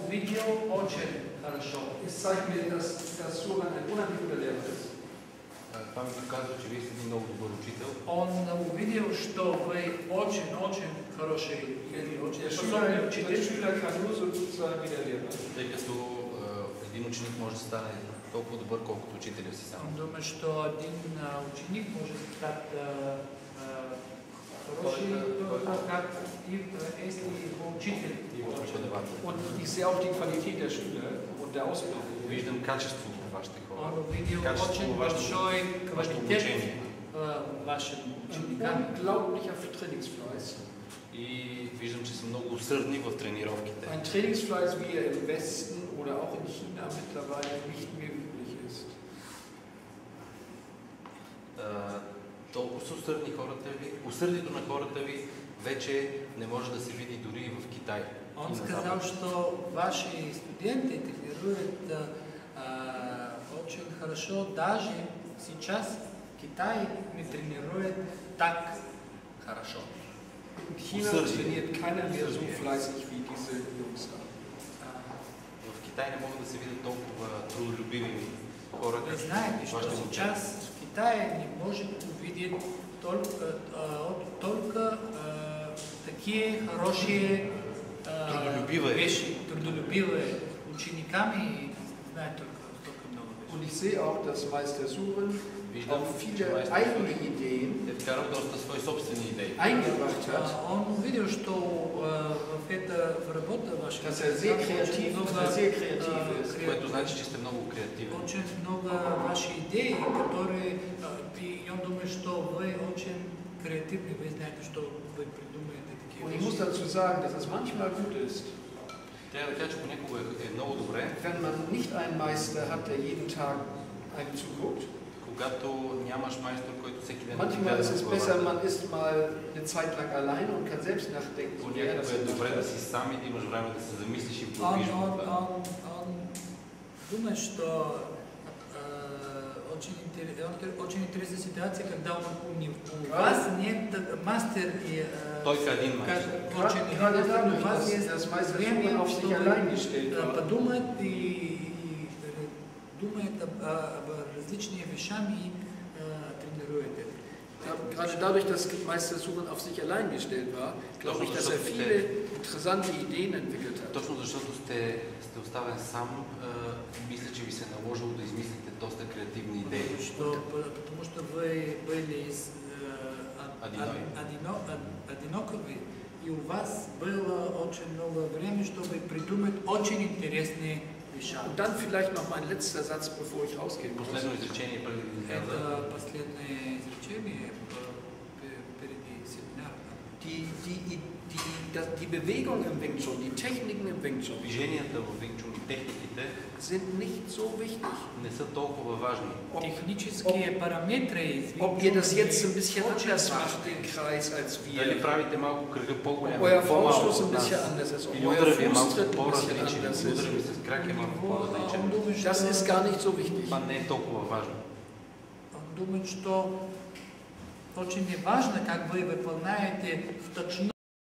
увидел очень хорошо. Es zeigt mir, dass Suran ein unheimlicher Lehrer ist. Това ми показва, че вие сте един много добър учител. Он увидел, что вы очень хороший или очень Der способный учитель. Schüler kann nur so gut sein wie der Lehrer. Тъй като един ученик може да стане толкова добър, колкото учителя си сам. Он думает, что один ученик может стать хороший, как если его учитель. Und ich sehe auch die Qualität der Schüler und der Ausbildung. Виждам качество в вашите хора. Он увидел очень большой квалитет в вашим ученикам. Unglaublicher Trainingsfleiß. И виждам, че са много усърдни в тренировките. Ein Trainingsfleiß, wie er im Westen oder auch in China mittlerweile nicht mehr üblich ist. Толкова са усърдни хората ви. Усърдието на хората ви вече не може да се види дори и в Китай. Он сказал, что ваши студенты тренируют очень хорошо, даже сейчас Китай не тренирует так хорошо. In China trainiert keiner mehr so fleißig wie diese Jungs da. В Китай не могат да се видят толкова трудолюбиви хора. Вы знаете, что сейчас в Китае не может увидеть только такие хорошие вещи, трудолюбивые учениками, знают только много вещей. Und ich sehe auch, dass Meister Suren auch viele eigene Ideen eingebracht hat. Он увидел, что в работе ваша, dass er sehr kreativ ist. Което значи, че сте много креативни. Очень много ваши идеи, которые и он думает, что вы очень креативны, вы знаете, что вы придумаете такие Und ich muss dazu sagen, dass es manchmal gut ist, Трябва да кажа, че понякога е много добре, wenn man nicht einen Meister hat, der jeden Tag einem zuguckt. когато нямаш майстор, който всеки ден Manchmal ist es besser, man ist mal eine Zeit lang allein und kann selbst nachdenken. Понякога е добре да си сам и да имаш време да се замислиш и вдохвиш в това. Он думает, что очень интересная ситуация, когда у вас нет мастер и Gerade у вас есть время, чтобы подумать и думает об различных вещах и тренирует это. Gerade dadurch, dass Meister Suren auf sich allein gestellt war, glaube ich, dass er viele interessante Ideen entwickelt hat. Точно защото сте оставен сам, мисля, че ви се е наложило да измислите доста креативни идеи. Потому что вы были одиноковы, и у вас было очень много времени, чтобы придумать очень интересные вещи. Und dann vielleicht noch mein letzter Satz, bevor ich rausgehe. Последно изречение преди да изляза. Это последнее изречение перед семинаром. Die Bewegung im Wing Chun, die Techniken im Wing Chun Движенията в Wing Chun и техниките sind nicht so wichtig. не са толкова важни. Технические параметры. Ob ihr das jetzt ein bisschen anders macht, den Kreis, als wir. Дали правите малко кръга по-голям, Euer по-малко Fauststoß ein от нас. bisschen anders ist. Или Euer удара ви е малко Fußtritt ein bisschen по-различен, anders ist. удара ви с крак е малко по-различен. Das ist gar nicht so wichtig. Това не е толкова важно. Он думает, что очень важно, как вы выполняете в точно